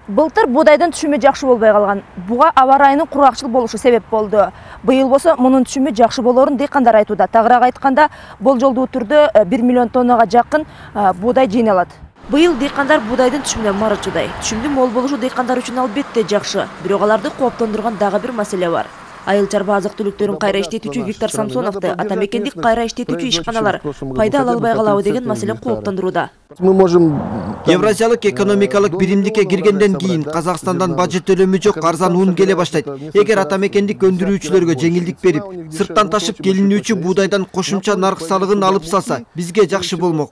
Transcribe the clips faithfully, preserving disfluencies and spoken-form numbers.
Былтыр будайдын түшүмү жакшы болбой калган. Буга аба ырайынын куракчыл болушу себеп болду. Быйыл болсо мунун түшүмү жакшы болорун дыйкандар айтууда. Тагыраак айтканда, болжолдуу түрдө бир миллион тоннага жакын будай жыйналат. Быйыл дыйкандар будайдын түшүмүнө марычудай. Түшүмдүн мол болушу дыйкандар үчүн албетте жакшы. Бирок аларды кооптондурган дагы бир маселе бар. Айыл чарба азык-түлүктөрүн кайра иштетүүчү Виктор Самсоновду атамекендик кайра иштетүүчү ишканалар пайда ала албай калабы деген маселе кооптондурууда. Мы можем Евразиялык экономикалык биримдикке киргенден кийин Казакстандан бажы төлөмү жок арзан ун келе баштайт. Эгер атамекендик өндүрүүчүлөргө жеңилдик берип, сырттан ташып келинүүчү будайдан кошумча нарк салыгын алып салса, бизге жакшы болмок.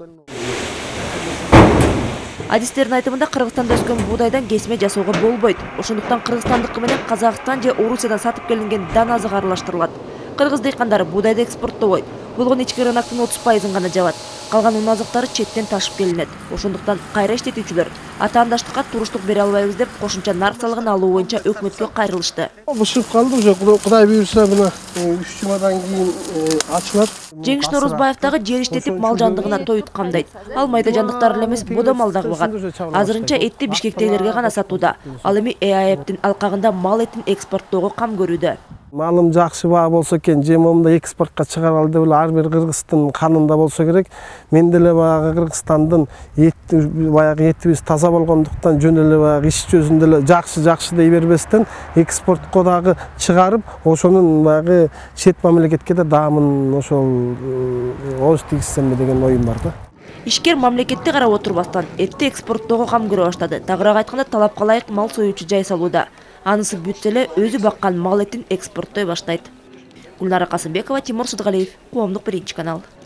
Адистердин айтымында Кыргызстанда өскөн будайдан кесме жасоого болбойт. Ошондуктан Кыргызстандыкы менен Казакстан же Орусиядан сатып келинген дан азыгы аралаштырылат. Кыргыз дыйкандары будайды экспорттобойт. Болгон ички рыноктун отуз пайызын гана жабат. Калган ун азыктары четтен ташып келинет. Ошондуктан кайра иштетүүчүлөр атаандаштыкка туруштук бере албайбыз деп кошумча нарк салыгын алуу боюнча өкмөткө кайрылышты. бышып калды уже. Кудай буйрса мына үч жумадан кийин ачылат. Жеңиш Норозбаев дагы жер иштетип мал жандыгына тоют камдайт. Ал майда жандыктар эле эмес, бода мал дагы багат. Азырынча этти Бишкектегилерге гана сатууда. Ал эми ЭАЭптин алкагында мал этин экспорттоого кам көрүүдө. Малым жакшы баа болсо экен, же момунда экспортко чыгаралы деп эле ар бир кыргыздын канында болсо керек. Мен деле баягы Кыргызстандын эт баягы этибиз таза болгондуктан жөн эле баягы иш жүзүндө эле жакшы жакшы дей бербестен экспортко дагы чыгарып, ошонун баягы чет мамлекетке да даамын ошол ооз тийгизсем деген оюм бар да. Ишкер мамлекетти карап отурбастан этти экспорттоого кам көрө баштады. Тагыраак айтканда талапка ылайык мал союучу жай салууда. Анысы бүтсө эле өзү баккан мал этин экспорттой баштайт. Гүлнара Касымбекова, Тимур Судгалиев, Коомдук биринчи канал.